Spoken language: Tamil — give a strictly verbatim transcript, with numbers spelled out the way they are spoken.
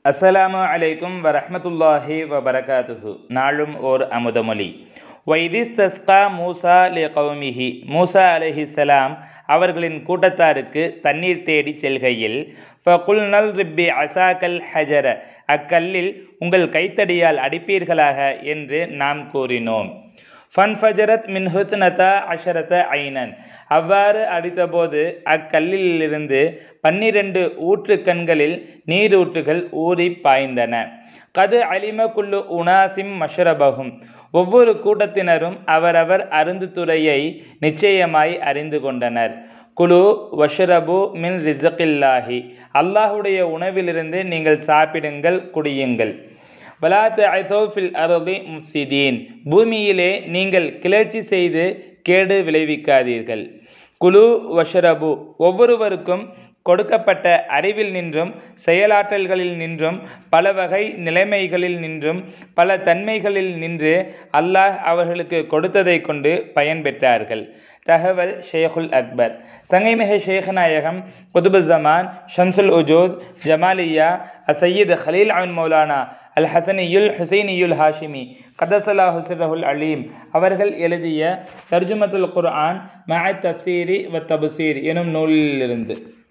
அஸ்ஸலாமு அலைக்கும் வரஹ்மத்துல்லாஹி வபரகாத்துஹு. நாளும் ஓர் அமுதமொழி. வைதிஸ்தஸ்கா மூசா லி கௌமிஹி. மூசா அலைஹிஸ்ஸலாம் அவர்களின் கூட்டத்தாருக்கு தண்ணீர் தேடி செல்கையில், ஃபகுல்னல் ரிப்பி அசாக்கல் ஹஜர, அக்கல்லில் உங்கள் கைத்தடியால் அடிப்பீர்களாக என்று நாம் கூறினோம். ஃபன்ஃபஜரத் மின் ஹுஸ்னதா அஷரத ஐனன், அவ்வாறு அடித்தபோது அக்கல்லிலிருந்து பன்னிரண்டு ஊற்று கண்களில் நீரூற்றுகள் ஊறி பாய்ந்தன. கது அலிம குல்லு உனாசிம் மஷ்ரபஹும், ஒவ்வொரு கூட்டத்தினரும் அவரவர் அருந்துதுறையை நிச்சயமாய் அறிந்து கொண்டனர். குலு வஷ்ரபு மின் ரிஸகில்லாஹி, அல்லாஹுடைய உணவிலிருந்து நீங்கள் சாப்பிடுங்கள், குடியுங்கள். வலா தஅஸௌ ஃபில் அர்தி முஃப்ஸிதீன், பூமியிலே நீங்கள் கிளர்ச்சி செய்து கேடு விளைவிக்காதீர்கள். குலு வஷ்ரபு, ஒவ்வொருவருக்கும் கொடுக்கப்பட்ட அறிவில் நின்றும் செயலாற்றல்களில் நின்றும் பல வகை நிலைமைகளில் நின்றும் பல தன்மைகளில் நின்று அல்லாஹ் அவர்களுக்கு கொடுத்ததை கொண்டு பயன் பெற்றார்கள். தகவல் ஷேகுல் அக்பர். சங்கைமிகு ஷேഖநாயகம் குதுபு ஜமான் ஷம்சுல் உஜூத் ஜமாலியா அசையீத் ஹலீல் அவின் மௌலானா அல் ஹசனியுல் ஹுசைனியுல் ஹாஷிமி கதசல்லாஹு சிர்ரஹுல் அலீம் அவர்கள் எழுதிய தர்ஜுமத்துல் குர்ஆன் மஅ தஃப்சீரி வ தப்சீர் எனும் நூலிலிருந்து.